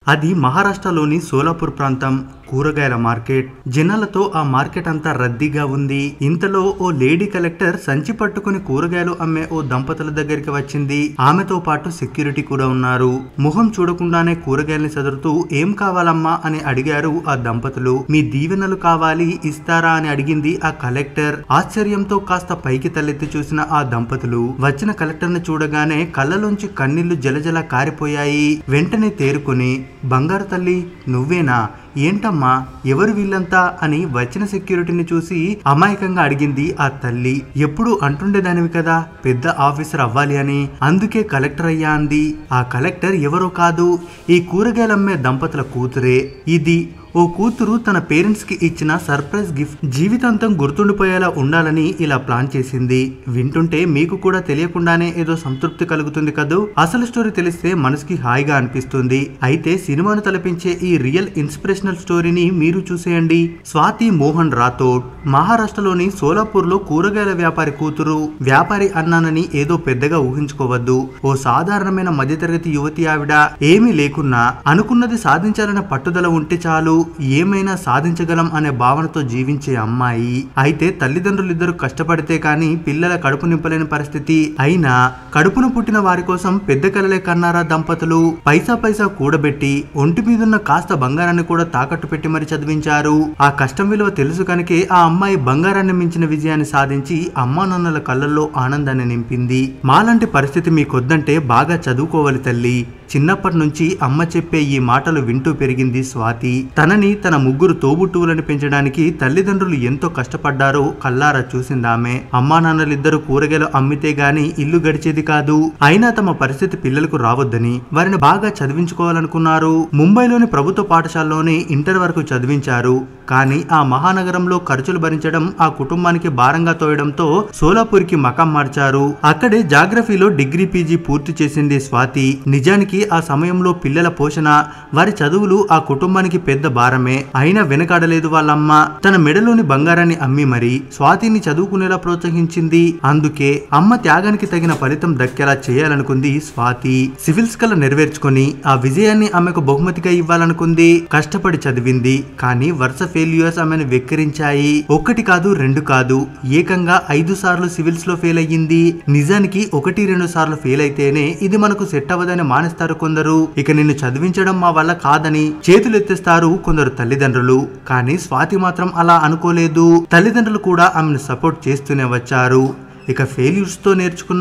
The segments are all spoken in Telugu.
అది మహారాష్ట్రలోని సోలాపూర్ ప్రాంతం కూరగాయల మార్కెట్. జనాలతో ఆ మార్కెట్ అంతా రద్దీగా ఉంది. ఇంతలో ఓ లేడీ కలెక్టర్ సంచి పట్టుకుని కూరగాయలు అమ్మే ఓ దంపతుల దగ్గరికి వచ్చింది. ఆమెతో పాటు సెక్యూరిటీ కూడా ఉన్నారు. మొహం చూడకుండానే కూరగాయల్ని సదురుతూ ఏం కావాలమ్మా అని అడిగారు ఆ దంపతులు. మీ దీవెనలు కావాలి, ఇస్తారా అని అడిగింది ఆ కలెక్టర్. ఆశ్చర్యంతో కాస్త పైకి తలెత్తి చూసిన ఆ దంపతులు వచ్చిన కలెక్టర్ ని చూడగానే కళ్ళలోంచి కన్నీళ్లు జలజల కారిపోయాయి. వెంటనే తేరుకుని, బంగారు తల్లి నువ్వేనా, ఏంటమ్మా ఎవరు వీళ్ళంతా అని వచ్చిన సెక్యూరిటీని చూసి అమాయకంగా అడిగింది ఆ తల్లి. ఎప్పుడు అంటుండేదానివి కదా పెద్ద ఆఫీసర్ అవ్వాలి అని, అందుకే కలెక్టర్ అయ్యా అంది. ఆ కలెక్టర్ ఎవరో కాదు, ఈ కూరగాయలమ్మే దంపతుల కూతురే. ఇది ఓ కూతురు తన పేరెంట్స్ కి ఇచ్చిన సర్ప్రైజ్ గిఫ్ట్. జీవితాంతం గుర్తుండిపోయేలా ఉండాలని ఇలా ప్లాన్ చేసింది. వింటుంటే మీకు కూడా తెలియకుండానే ఏదో సంతృప్తి కలుగుతుంది కదూ. అసలు స్టోరీ తెలిస్తే మనసుకి హాయిగా అనిపిస్తుంది. అయితే సినిమాను తలపించే ఈ రియల్ ఇన్స్పిరేషనల్ స్టోరీని మీరు చూసేయండి. స్వాతి మోహన్ రాథోడ్ మహారాష్ట్రలోని సోలాపూర్ లో కూరగాయల వ్యాపారి కూతురు. వ్యాపారి అన్నానని ఏదో పెద్దగా ఊహించుకోవద్దు. ఓ సాధారణమైన మధ్యతరగతి యువతి ఆవిడ. ఏమీ లేకున్నా అనుకున్నది సాధించాలన్న పట్టుదల ఉంటే చాలు, ఏమైనా సాధించగలం అనే భావనతో జీవించే అమ్మాయి. అయితే తల్లిదండ్రులిద్దరూ కష్టపడితే కాని పిల్లల కడుపు నింపలేని పరిస్థితి. అయినా కడుపును పుట్టిన వారి కోసం పెద్ద కలలే కన్నారా దంపతులు. పైసా పైసా కూడబెట్టి ఒంటి మీదున్న కాస్త బంగారాన్ని కూడా తాకట్టు పెట్టి మరి చదివించారు. ఆ కష్టం విలువ తెలుసు కనుకే ఆ అమ్మాయి బంగారాన్ని మించిన విజయాన్ని సాధించి అమ్మా నాన్నల కళ్ళల్లో ఆనందాన్ని నింపింది. మాలాంటి పరిస్థితి మీకొద్దంటే బాగా చదువుకోవాలి తల్లి. చిన్నప్పటి నుంచి అమ్మ చెప్పే ఈ మాటలు వింటూ పెరిగింది స్వాతి. తనని తన ముగ్గురు తోబుట్టువులను పెంచడానికి తల్లిదండ్రులు ఎంతో కష్టపడ్డారో కల్లారా చూసిందామె. అమ్మా నాన్నలిద్దరూ కూరగాయలు అమ్మితే గాని ఇల్లు గడిచేది కాదు. అయినా తమ పరిస్థితి పిల్లలకు రావద్దని వారిని బాగా చదివించుకోవాలనుకున్నారు. ముంబైలోని ప్రభుత్వ పాఠశాలలోనే ఇంటర్ వరకు చదివించారు. కానీ ఆ మహానగరంలో ఖర్చులు భరించడం ఆ కుటుంబానికి భారంగా తోయడంతో సోలాపూర్కి మకాం మార్చారు. అక్కడే జాగ్రఫీలో డిగ్రీ పీజీ పూర్తి చేసింది స్వాతి. నిజానికి ఆ సమయంలో పిల్లల పోషణ, వారి చదువులు ఆ కుటుంబానికి పెద్ద భారమే. అయినా వెనకాడలేదు వాళ్ళమ్మ. తన మెడలోని బంగారాన్ని అమ్మి మరి స్వాతిని చదువుకునేలా ప్రోత్సహించింది. అందుకే అమ్మ త్యాగానికి తగిన ఫలితం దక్కేలా చేయాలనుకుంది స్వాతి. సివిల్స్ కల నెరవేర్చుకొని ఆ విజయాన్ని ఆమెకు బహుమతిగా ఇవ్వాలనుకుంది. కష్టపడి చదివింది. కానీ వరుస ఫెయిల్యూర్స్ ఆమెను వెక్కిరించాయి. ఒక్కటి కాదు, రెండు కాదు, ఏకంగా 5 సార్లు సివిల్స్ లో ఫెయిల్ అయ్యింది. నిజానికి 1-2 సార్లు ఫెయిల్ అయితేనే ఇది మనకు సెట్ అవ్వదని మానేస్తారు కొందరు. ఇక నిన్ను చదివించడం మా వల్ల కాదని చేతులు ఎత్తేస్తారు కొందరు తల్లిదండ్రులు. కానీ స్వాతి మాత్రం అలా అనుకోలేదు. తల్లిదండ్రులు కూడా ఆమెను సపోర్ట్ చేస్తూనే వచ్చారు. ఇక ఫెయిల్యూర్స్ తో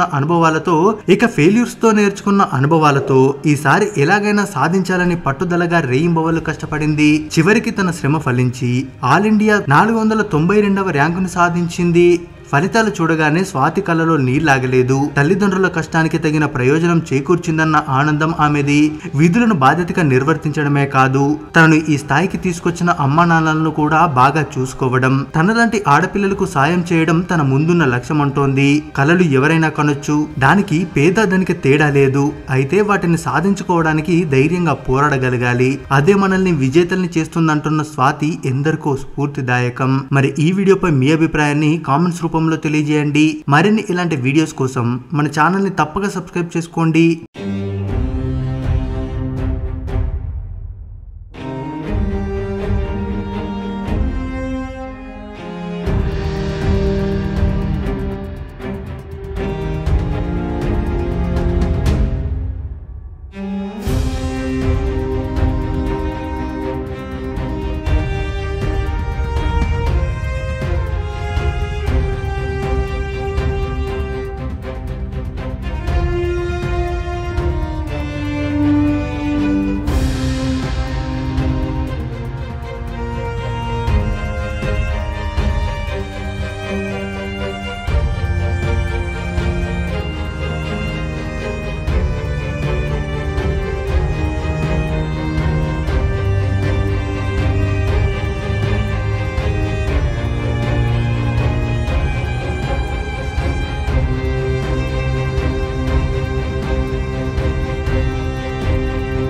నేర్చుకున్న అనుభవాలతో ఈసారి ఎలాగైనా సాధించాలని పట్టుదలగా రేయింబవళ్లు కష్టపడింది. చివరికి తన శ్రమ ఫలించి ఆల్ ఇండియా 492వ ర్యాంకును సాధించింది. ఫలితాలు చూడగానే స్వాతి కళ్ళలో నీళ్లాగలేదు. తల్లిదండ్రుల కష్టానికి తగిన ప్రయోజనం చేకూర్చిందన్న ఆనందం ఆమెది. విధులను బాధ్యతగా నిర్వర్తించడమే కాదు, తనను ఈ స్థాయికి తీసుకొచ్చిన అమ్మా నాన్నలను కూడా బాగా చూసుకోవడం, తనలాంటి ఆడపిల్లలకు సాయం చేయడం తన ముందున్న లక్ష్యం అంటోంది. కలలు ఎవరైనా కనొచ్చు, దానికి పేద ధనిక తేడా లేదు. అయితే వాటిని సాధించుకోవడానికి ధైర్యంగా పోరాడగలగాలి. అదే మనల్ని విజేతల్ని చేస్తుందంటున్న స్వాతి ఎందరికో స్ఫూర్తిదాయకం. మరి ఈ వీడియోపై మీ అభిప్రాయాన్ని కామెంట్స్ రూపంలో తెలియజేయండి. మరిన్ని ఇలాంటి వీడియోస్ కోసం మన ఛానల్ ని తప్పక సబ్స్క్రైబ్ చేసుకోండి.